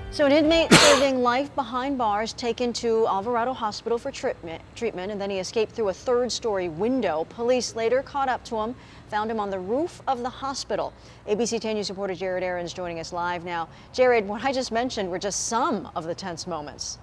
So an inmate serving life behind bars taken to Alvarado Hospital for treatment, and then he escaped through a third-story window. Police later caught up to him, found him on the roof of the hospital. ABC 10 News reporter Jared Aarons joining us live now. Jared, what I just mentioned were just some of the tense moments.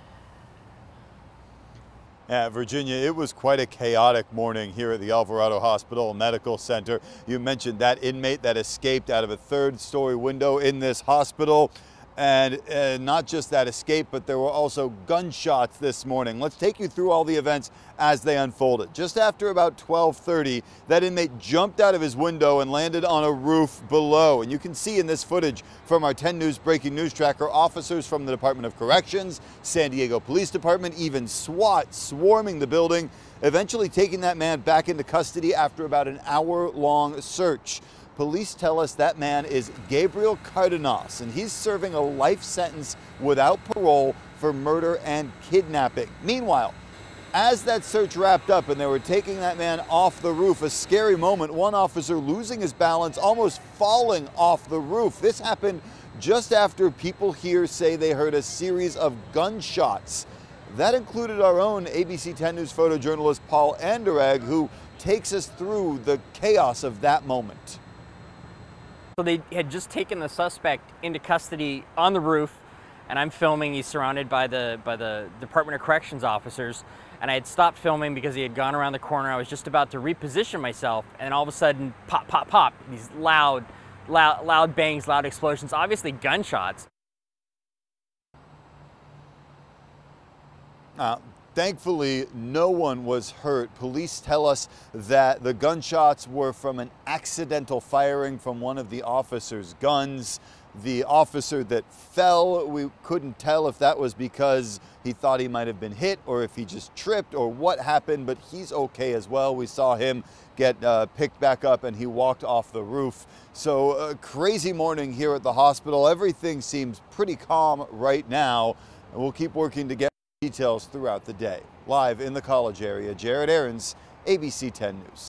Yeah, Virginia, it was quite a chaotic morning here at the Alvarado Hospital Medical Center. You mentioned that inmate that escaped out of a third-story window in this hospital. And not just that escape, but there were also gunshots this morning. Let's take you through all the events as they unfolded. Just after about 12:30, that inmate jumped out of his window and landed on a roof below. And you can see in this footage from our 10 News breaking news tracker, officers from the Department of Corrections, San Diego Police Department, even SWAT swarming the building, eventually taking that man back into custody after about an hour-long search. Police tell us that man is Gabriel Cardenas, and he's serving a life sentence without parole for murder and kidnapping. Meanwhile, as that search wrapped up and they were taking that man off the roof, a scary moment, one officer losing his balance, almost falling off the roof. This happened just after people here say they heard a series of gunshots. That included our own ABC 10 News photojournalist Paul Anderegg, who takes us through the chaos of that moment. So they had just taken the suspect into custody on the roof, and I'm filming. He's surrounded by the Department of Corrections officers, and I had stopped filming because he had gone around the corner. I was just about to reposition myself, and all of a sudden, pop, pop, pop, these loud bangs, loud explosions, obviously gunshots. Thankfully, no one was hurt. Police tell us that the gunshots were from an accidental firing from one of the officer's guns. The officer that fell, we couldn't tell if that was because he thought he might have been hit or if he just tripped or what happened, but he's okay as well. We saw him get picked back up and he walked off the roof. So a crazy morning here at the hospital. Everything seems pretty calm right now, and we'll keep working to get details throughout the day. Live in the College area, Jared Aarons, ABC 10 News.